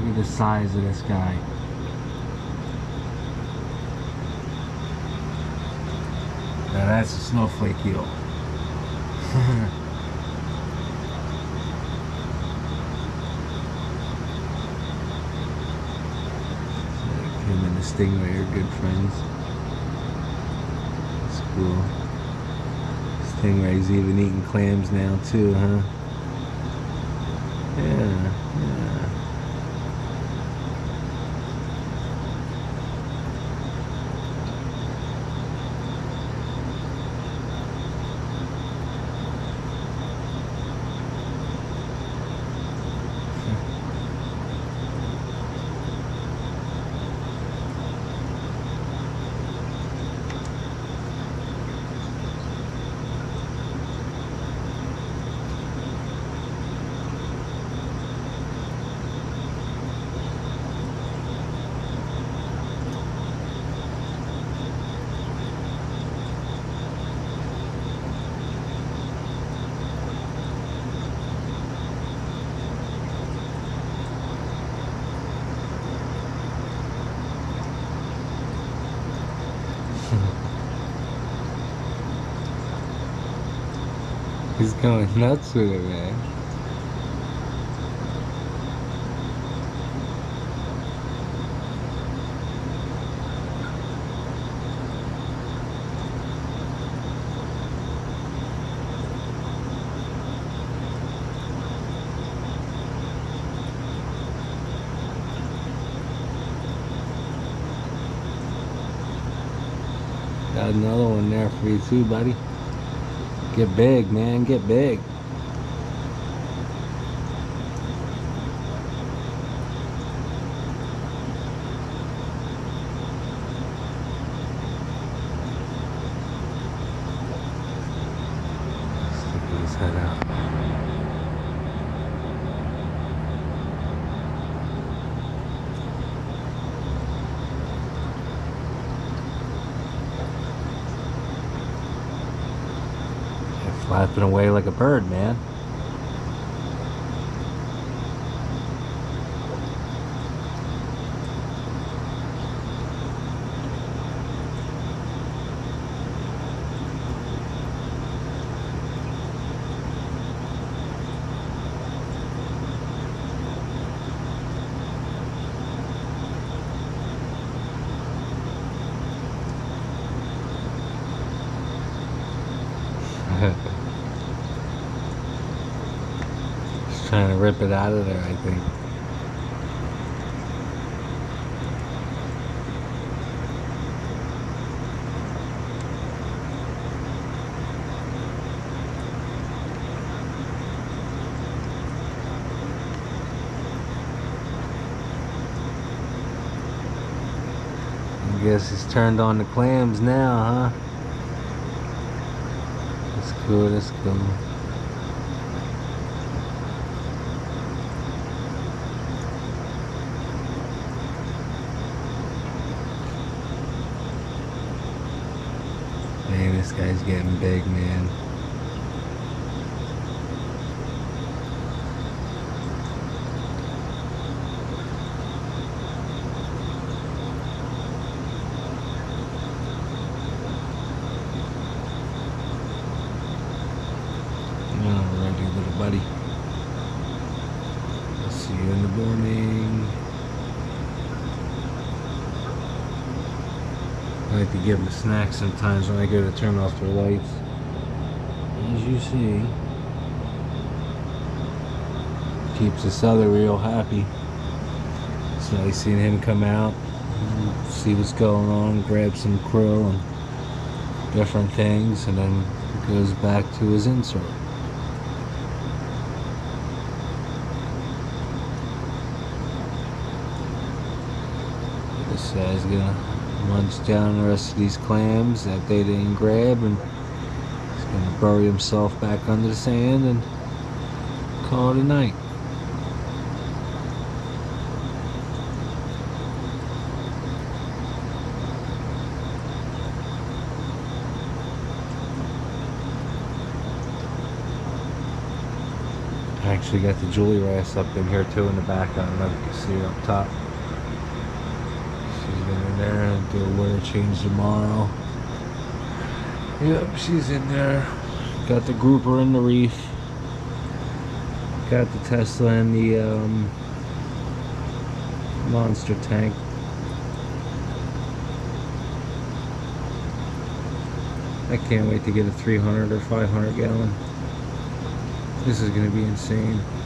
Look at the size of this guy. Now that's a snowflake eel. Him and the stingray are good friends. That's cool. Stingray's even eating clams now too, huh? Yeah, yeah. He's going nuts with it, man. Got another one there for you too, buddy. Get big, man, get big. Sticking his head out. Flapping away like a bird, man. Just trying to rip it out of there, I think. I guess he's turned on the clams now, huh? That's cool, that's cool. Man, this guy's getting big, man. Alrighty, little buddy. I'll see you in the morning. I like to give them a snack sometimes when I go to turn off their lights. As you see, keeps this other reel happy. It's nice seeing him come out, see what's going on, grab some krill and different things, and then goes back to his insert. This guy's gonna munch down the rest of these clams that they didn't grab, and he's gonna bury himself back under the sand and call it a night. I actually got the Julie Rass up in here too in the back. I don't know if you can see her up top. She's in there and do a wear change tomorrow. Yep, she's in there. Got the grouper in the reef. Got the Tesla and the monster tank. I can't wait to get a 300 or 500 gallon. This is going to be insane.